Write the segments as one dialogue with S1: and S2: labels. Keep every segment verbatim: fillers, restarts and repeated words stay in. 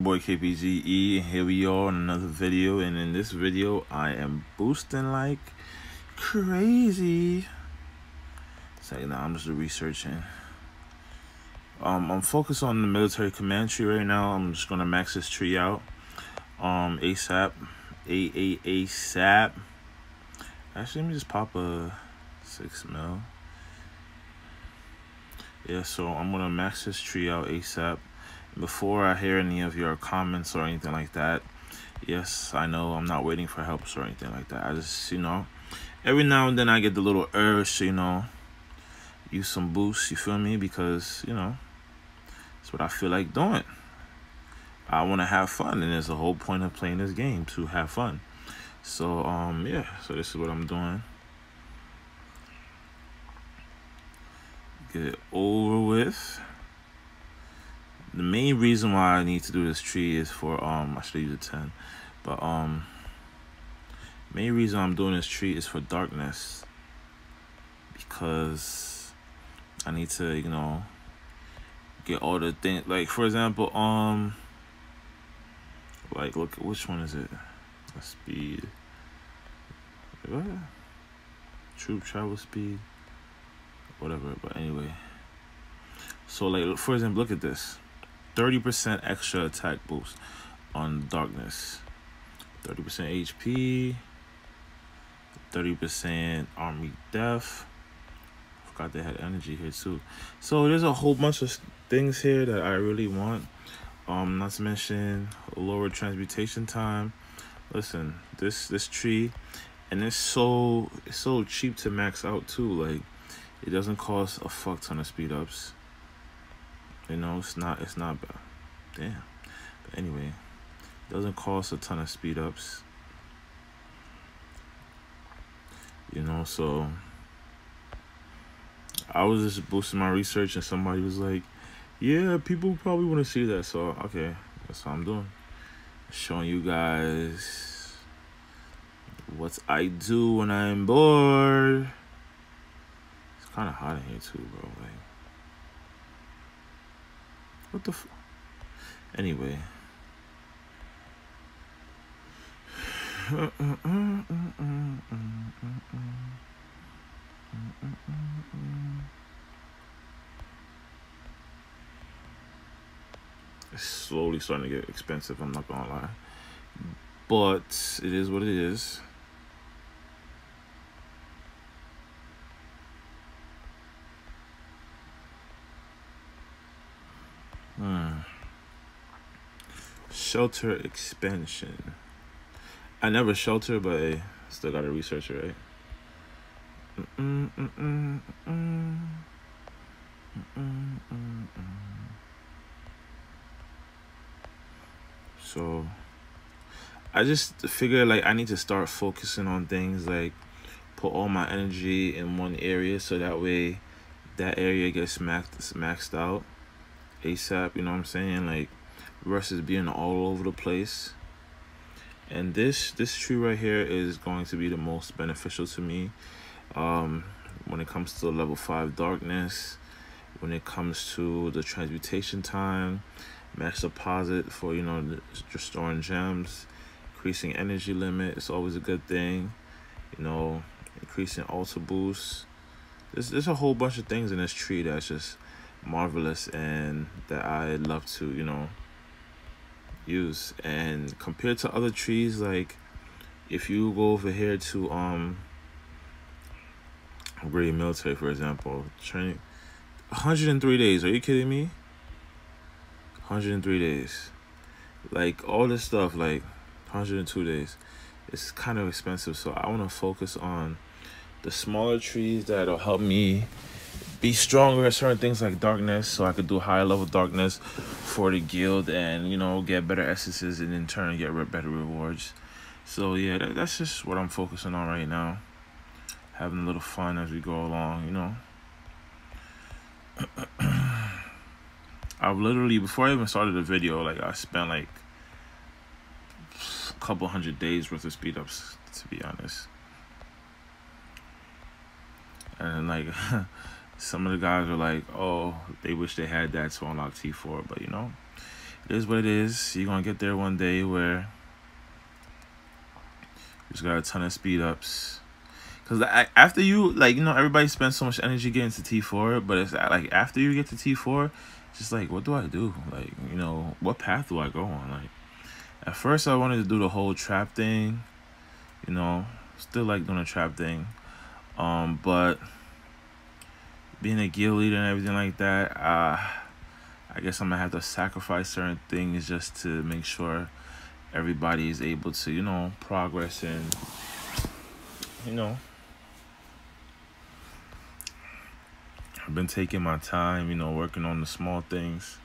S1: Boy K P G E, here we are on another video, and in this video I am boosting like crazy. So now I'm just researching. Um, I'm focused on the military command tree right now. I'm just gonna max this tree out. Um, ASAP, A A ASAP. Actually, let me just pop a six mil. Yeah, so I'm gonna max this tree out ASAP. Before I hear any of your comments or anything like that, yes, I know I'm not waiting for helps or anything like that. I just, you know, every now and then I get the little urge to, you know, use some boosts, you feel me? Because, you know, that's what I feel like doing. I want to have fun, and there's the whole point of playing this game, to have fun. So, um, yeah, so this is what I'm doing. Get it over with. The main reason why I need to do this tree is for, um, I should use a ten, but, um, main reason I'm doing this tree is for darkness, because I need to, you know, get all the things, like, for example, um, like, look, which one is it? The speed, what? Troop travel speed, whatever, but anyway, so, like, for example, look at this. thirty percent extra attack boost on darkness, thirty percent H P, thirty percent army def. Forgot they had energy here too. So there's a whole bunch of things here that I really want. Um, not to mention lower transmutation time. Listen, this this tree, and it's so it's so cheap to max out too. Like, it doesn't cost a fuck ton of speed ups. You know, it's not it's not bad. Damn. But anyway, it doesn't cost a ton of speed ups. You know, so I was just boosting my research, and somebody was like, yeah, people probably want to see that. So okay, that's what I'm doing. Showing you guys what I do when I'm bored. It's kind of hot in here too, bro. Like, what the f... Anyway. It's slowly starting to get expensive, I'm not gonna lie. But it is what it is. Hmm. Shelter expansion. I never shelter, but hey, still gotta research it, right? Mm -mm, mm -mm, mm -mm, mm -mm. So I just figure, like, I need to start focusing on things, like put all my energy in one area, so that way that area gets maxed maxed out ASAP, you know what I'm saying? Like, versus being all over the place. And this this tree right here is going to be the most beneficial to me um when it comes to level five darkness, when it comes to the transmutation time, max deposit for, you know, just storing gems, increasing energy limit. It's always a good thing, you know, increasing ultra boost. There's, there's a whole bunch of things in this tree that's just marvelous, and that I love to, you know, use. And compared to other trees, like if you go over here to um Great Military, for example, training one hundred three days. Are you kidding me? one hundred three days. Like, all this stuff, like one hundred two days. It's kind of expensive, so I want to focus on the smaller trees that'll help me be stronger at certain things, like darkness, so I could do higher level darkness for the guild, and, you know, get better essences, and in turn get better rewards. So yeah, that, that's just what I'm focusing on right now. Having a little fun as we go along, you know. I've literally, before I even started the video, like, I spent like a couple hundred days worth of speed ups, to be honest. And like some of the guys are like, oh, they wish they had that to unlock T four, but, you know, it is what it is. You're gonna get there one day where you just got a ton of speed ups. Cause after you, like, you know, everybody spends so much energy getting to T four, but it's like after you get to T four, it's just like, what do I do? Like, you know, what path do I go on? Like, at first I wanted to do the whole trap thing, you know, still like doing a trap thing, um, but being a guild leader and everything like that, uh, I guess I'm gonna have to sacrifice certain things just to make sure everybody is able to, you know, progress and, you know. I've been taking my time, you know, working on the small things.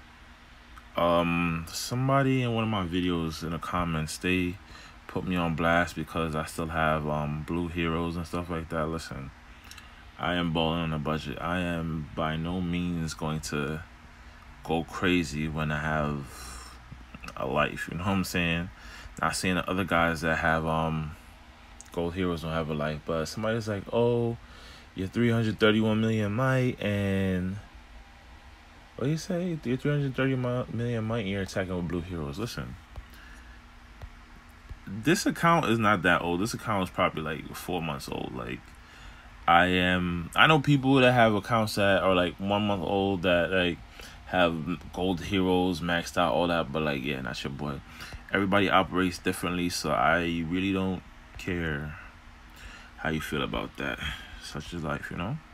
S1: Um, somebody in one of my videos in the comments, they put me on blast because I still have um blue heroes and stuff like that. Listen, I am balling on a budget. I am by no means going to go crazy when I have a life. You know what I'm saying? Not saying that other guys that have um gold heroes don't have a life, but somebody's like, oh, you're three hundred thirty-one million might, and what do you say? You're three hundred thirty million might, and you're attacking with blue heroes. Listen, this account is not that old. This account is probably like four months old. Like, I am, I know people that have accounts that are like one month old that like have gold heroes maxed out, all that, but like, yeah, not your boy. Everybody operates differently, so I really don't care how you feel about that. Such is life, you know.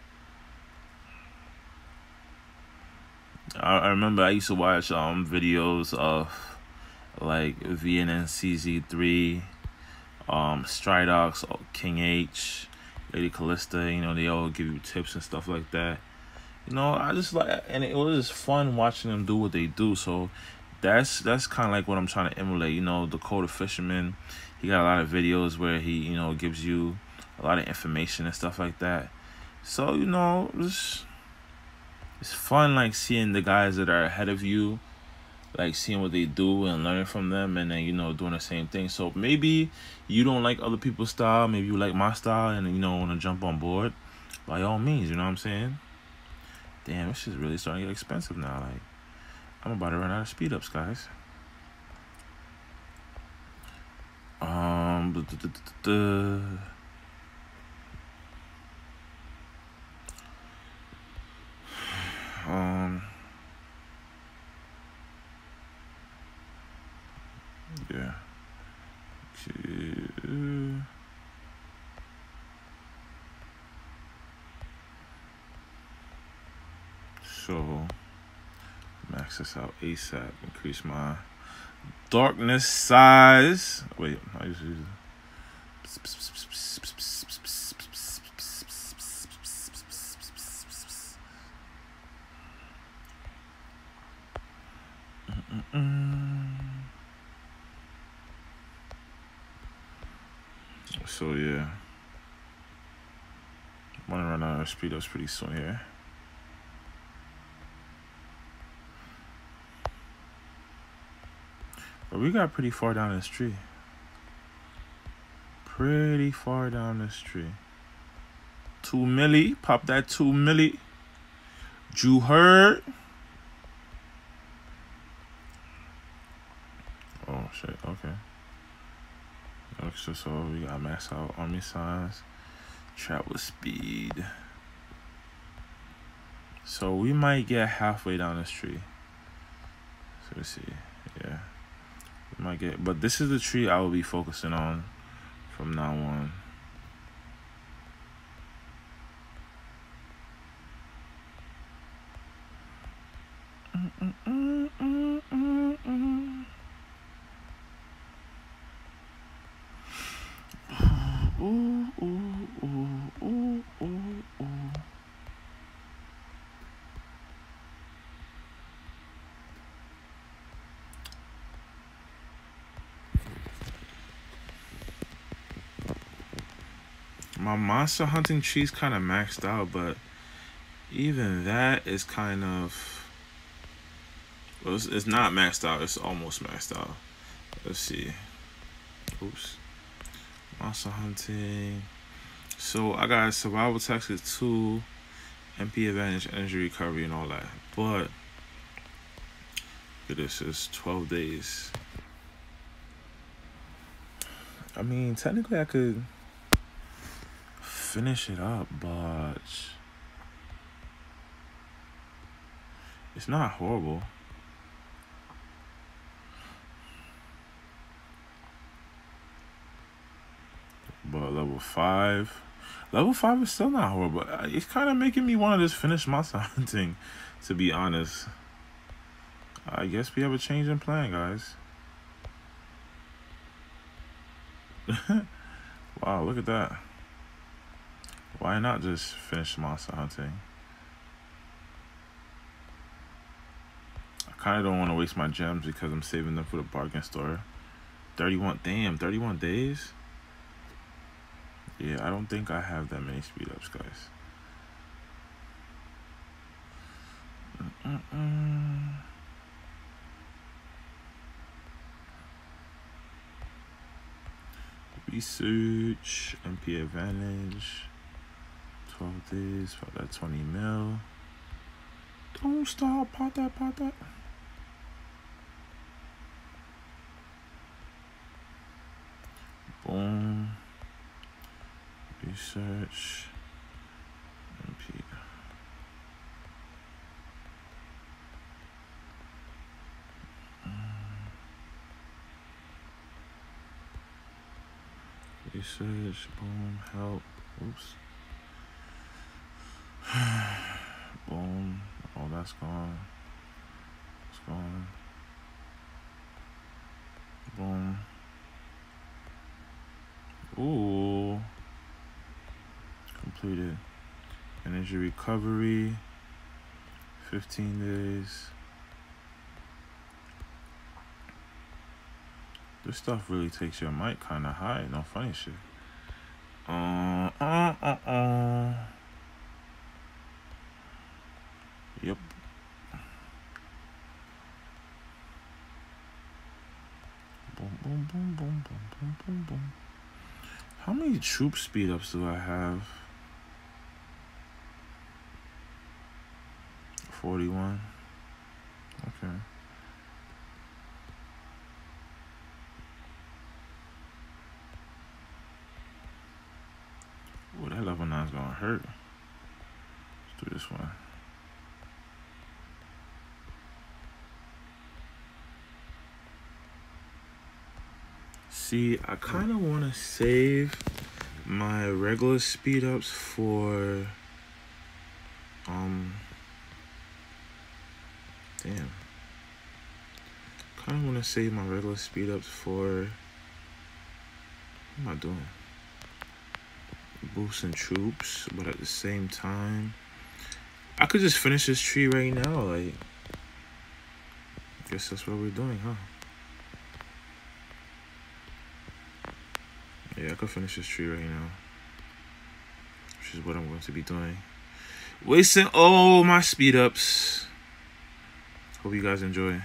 S1: I, I remember I used to watch um videos of like V N N C Z three, um Stridox, King H, Lady Callista. You know, they all give you tips and stuff like that. You know, I just like, and it was fun watching them do what they do. So that's that's kind of like what I'm trying to emulate. You know, the Code of Fisherman, he got a lot of videos where he, you know, gives you a lot of information and stuff like that. So, you know, it's, it's fun, like, seeing the guys that are ahead of you, like, seeing what they do and learning from them, and then, you know, doing the same thing. So maybe you don't like other people's style, maybe you like my style, and, you know, want to jump on board, by all means, you know what I'm saying? Damn, this shit's really starting to get expensive now. Like, I'm about to run out of speed ups, guys. Um, duh, duh, duh, duh, duh. Um, yeah. Okay. So, max this out ASAP. Increase my darkness size. Wait, I just use it. So yeah, I'm gonna run out of speed ups pretty soon here. But we got pretty far down this tree. Pretty far down this tree. Two milli, pop that two milli. You heard? Oh shit, okay. Extra, so we got max out army size, trap with speed. So we might get halfway down this tree. So let's see, yeah. We might get, but this is the tree I will be focusing on from now on. Mm -mm -mm -mm -mm -mm. Ooh, ooh, ooh, ooh, ooh, ooh. My monster hunting tree's kind of maxed out, but even that is kind of, well, it's, it's not maxed out, it's almost maxed out. Let's see. Oops. Monster hunting. So I got survival tactics two, M P advantage, energy recovery, and all that. But Look at this. It's twelve days. I mean, technically, I could finish it up, but it's not horrible. But level five, level five is still not horrible. It's kind of making me want to just finish monster hunting, to be honest. I guess we have a change in plan, guys. Wow, look at that. Why not just finish monster hunting? I kind of don't want to waste my gems because I'm saving them for the bargain store. thirty-one, damn, thirty-one days? Yeah, I don't think I have that many speed ups, guys. Mm-mm-mm. Research, M P advantage, twelve days, for that twenty mil. Don't stop, pot that, pot that. Boom. Research, M P. Research, boom, help, oops. Boom, oh, that's gone. It's gone. Boom. Ooh. Completed. Energy recovery. fifteen days. This stuff really takes your mic kind of high. No funny shit. Uh, uh, uh, uh. Yep. Boom, boom, boom, boom, boom, boom, boom, boom. How many troop speed ups do I have? forty-one. Okay. Oh, that level nine is gonna hurt. Let's do this one. See, I kind of want to save my regular speed ups for um damn. Kind of want to save my regular speed ups for what am I doing? Boosting troops, but at the same time, I could just finish this tree right now. Like, I guess that's what we're doing, huh? Yeah, I could finish this tree right now, which is what I'm going to be doing. Wasting all my speed ups. Hope you guys enjoy.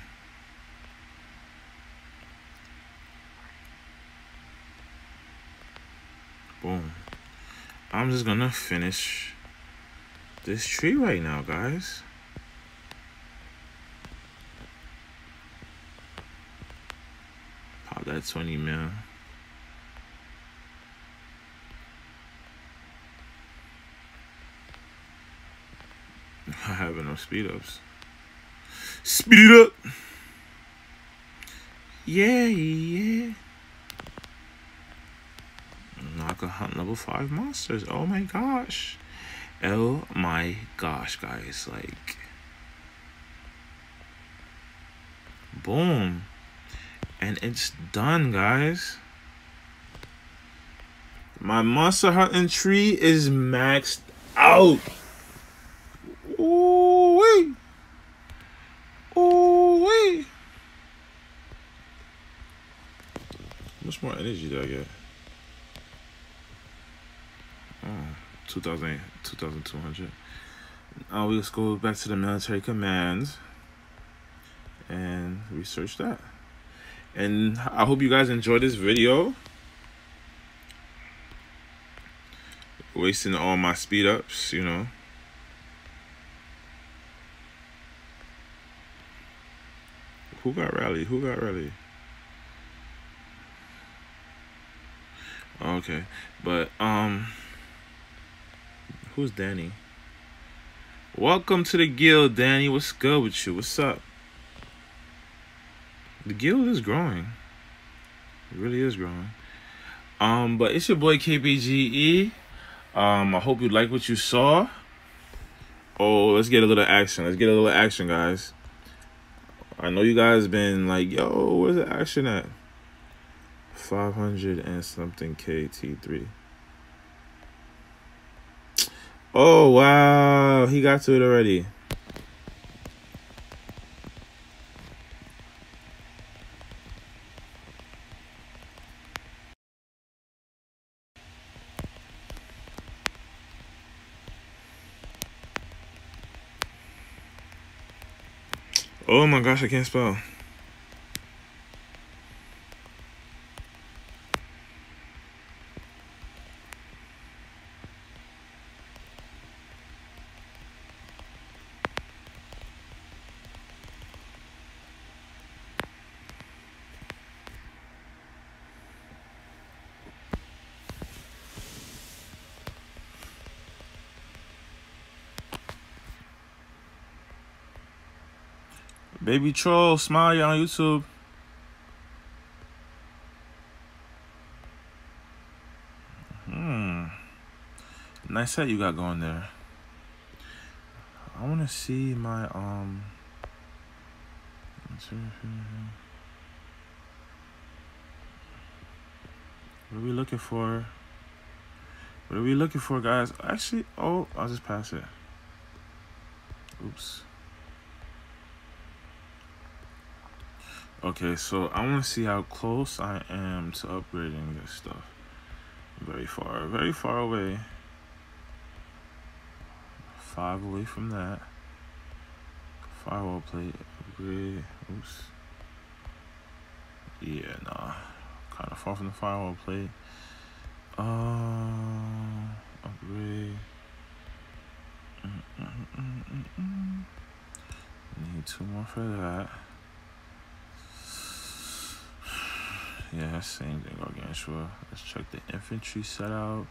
S1: Boom. I'm just gonna finish this tree right now, guys. Pop that twenty mil. I have enough speed ups. Speed up. Yeah, yeah. Now I can hunt level five monsters. Oh my gosh. Oh my gosh, guys. Like, boom. And it's done, guys. My monster hunting tree is maxed out. Ooh-wee. Ooh-wee. How much more energy did I get? Oh, two thousand, two thousand two hundred. Now we just go back to the military commands and research that. And I hope you guys enjoyed this video. Wasting all my speed ups, you know. Who got rallied? Who got rallied? Okay, but um, who's Danny? Welcome to the guild, Danny. What's good with you? What's up? The guild is growing. It really is growing. Um, but it's your boy K B G E. Um, I hope you like what you saw. Oh, let's get a little action. Let's get a little action, guys. I know you guys been like, yo, where's the action at? five hundred and something K T three. Oh, wow. He got to it already. Oh my gosh, I can't spell. Baby Troll, smile on YouTube. Hmm. Nice set you got going there. I want to see my, um... what are we looking for? What are we looking for, guys? Actually, oh, I'll just pass it. Oops. Okay, so I want to see how close I am to upgrading this stuff. Very far, very far away. Five away from that. Firewall plate, upgrade. Oops. Yeah, nah. Kind of far from the firewall plate. Uh, upgrade. Mm, mm, mm, mm, mm. Need two more for that. Yeah, same thing, Gargantua. Let's check the infantry set out.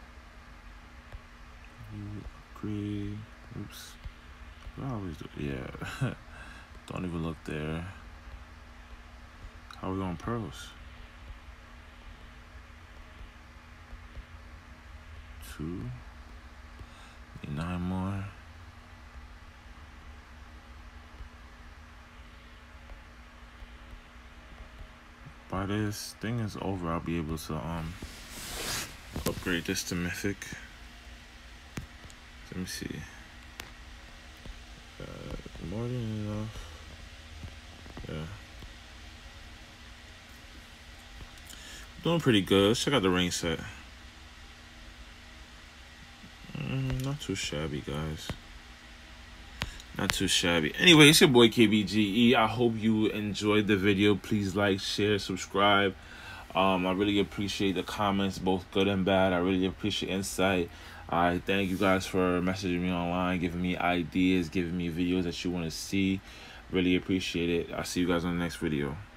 S1: Upgrade. Oops. I always do. Yeah. Don't even look there. How are we on pearls? Two. Need nine more. By this thing is over, I'll be able to um upgrade this to mythic. Let me see. Uh, more than enough. Yeah. Doing pretty good. Let's check out the ring set. Mm, not too shabby, guys. Not too shabby. Anyway, it's your boy K B G E. I hope you enjoyed the video. Please like, share, subscribe. Um, I really appreciate the comments, both good and bad. I really appreciate insight. I thank you guys for messaging me online, giving me ideas, giving me videos that you want to see. Really appreciate it. I'll see you guys on the next video.